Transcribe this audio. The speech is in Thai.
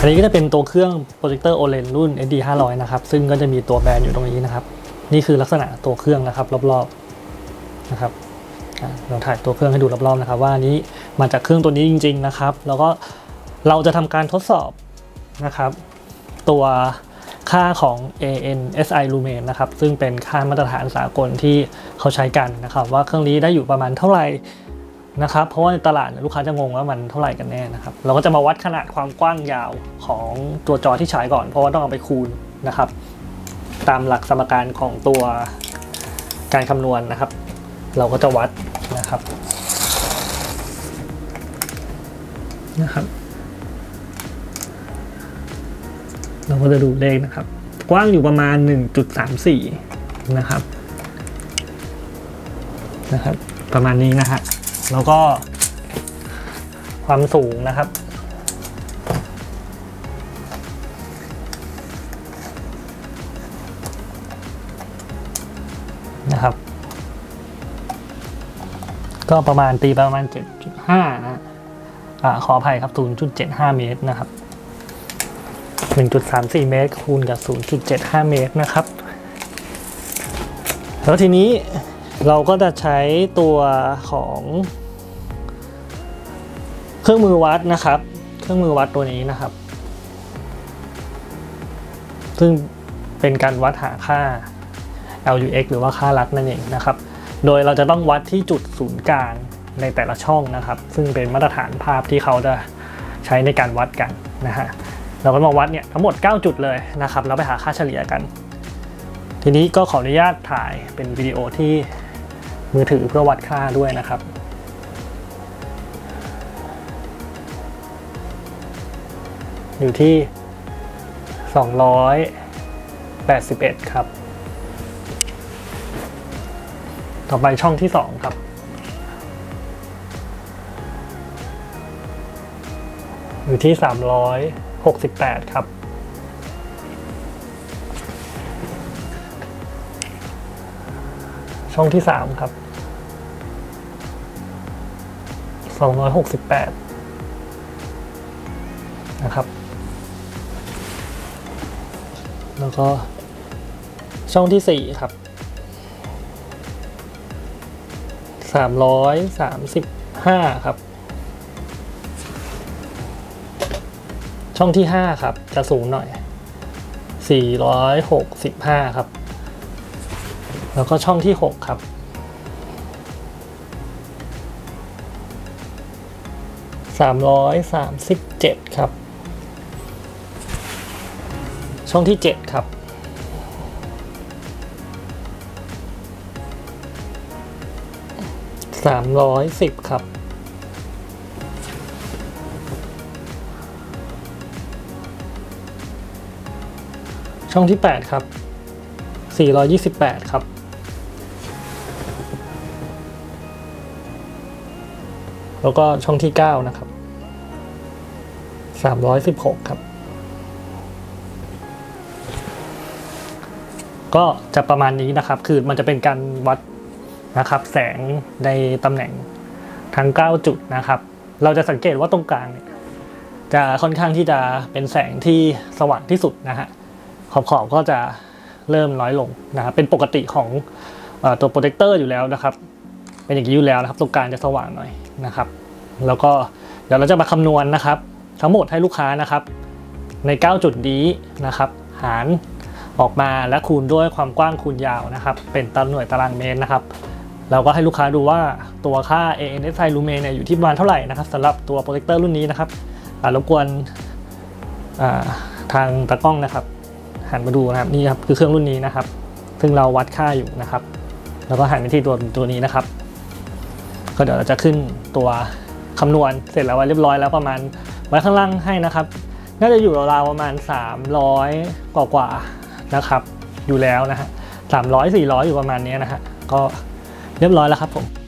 นี้ก็จะเป็นตัวเครื่องโปรเจคเตอร์ OLED รุ่น SD 500นะครับซึ่งก็จะมีตัวแบรนด์อยู่ตรงนี้นะครับนี่คือลักษณะตัวเครื่องนะครับรอบๆนะครับเราถ่ายตัวเครื่องให้ดูรอบๆนะครับว่านี้มาจากเครื่องตัวนี้จริงๆนะครับแล้วก็เราจะทำการทดสอบนะครับตัวค่าของ ANSI Lumen นะครับซึ่งเป็นค่ามาตรฐานสากลที่เขาใช้กันนะครับว่าเครื่องนี้ได้อยู่ประมาณเท่าไหร่นะครับเพราะว่าในตลาดลูกค้าจะงงว่ามันเท่าไหร่กันแน่นะครับเราก็จะมาวัดขนาดความกว้างยาวของตัวจอที่ฉายก่อนเพราะว่าต้องเอาไปคูณนะครับตามหลักสมการของตัวการคำนวณนะครับเราก็จะวัดนะครับเราก็จะดูเลขนะครับกว้างอยู่ประมาณ 1.34 นะครับประมาณนี้นะฮะแล้วก็ความสูงนะครับก็ประมาณตีประมาณ 7.5 นะขออภัยครับ 0.75 เมตรนะครับ 1.34 เมตรคูณกับ 0.75 เมตรนะครับแล้วทีนี้เราก็จะใช้ตัวของเครื่องมือวัดนะครับเครื่องมือวัดตัวนี้นะครับซึ่งเป็นการวัดหาค่า LUX หรือว่าค่าลัดนั่นเองนะครับโดยเราจะต้องวัดที่จุดศูนย์กลางในแต่ละช่องนะครับซึ่งเป็นมาตรฐานภาพที่เขาจะใช้ในการวัดกันนะฮะเราก็มาวัดเนี่ยทั้งหมด9จุดเลยนะครับแล้วไปหาค่าเฉลี่ยกันทีนี้ก็ขออนุญาตถ่ายเป็นวิดีโอที่มือถือเพื่อวัดค่าด้วยนะครับอยู่ที่281ครับต่อไปช่องที่2ครับอยู่ที่368ครับช่องที่3ครับ268นะครับแล้วก็ช่องที่4ครับ335ครับช่องที่5ครับจะสูงหน่อย465ครับแล้วก็ช่องที่6ครับ337ครับช่องที่7ครับ310ครับช่องที่8ครับ428ครับแล้วก็ช่องที่9นะครับ316ครับก็จะประมาณนี้นะครับคือมันจะเป็นการวัดนะครับแสงในตำแหน่งทั้ง9จุดนะครับเราจะสังเกตว่าตรงกลางเนี่ยจะค่อนข้างที่จะเป็นแสงที่สว่างที่สุดนะฮะขอบก็จะเริ่มน้อยลงนะครับเป็นปกติของตัวโปรเจคเตอร์อยู่แล้วนะครับเป็นอย่างนี้อยู่แล้วนะครับตรงกลางจะสว่างหน่อยนะครับแล้วก็เดี๋ยวเราจะมาคำนวณนะครับทั้งหมดให้ลูกค้านะครับใน9จุดนี้นะครับหารออกมาและคูณด้วยความกว้างคูณยาวนะครับเป็นหน่วยตารางเมตรนะครับเราก็ให้ลูกค้าดูว่าตัวค่า ANSI Lumen เนี่ยอยู่ที่ประมาณเท่าไหร่นะครับสำหรับตัวโปรเจคเตอร์รุ่นนี้นะครับรบกวนทางตากล้องนะครับหันมาดูนะครับนี่ครับคือเครื่องรุ่นนี้นะครับซึ่งเราวัดค่าอยู่นะครับแล้วก็หันไปที่ตัวนี้นะครับก็เดี๋ยวเราจะขึ้นตัวคำนวณเสร็จแล้วไว้เรียบร้อยแล้วประมาณไว้ข้างล่างให้นะครับน่าจะอยู่ราวๆประมาณ300กว่านะครับอยู่แล้วนะฮะ300-400อยู่ประมาณนี้นะฮะก็เรียบร้อยแล้วครับผม